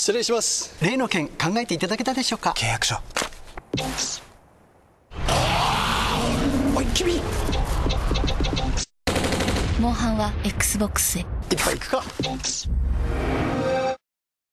失礼します。 例の件考えていただけたでしょうか。 契約書。 おい君、 モンハンは XBOX へ。 一杯いくか。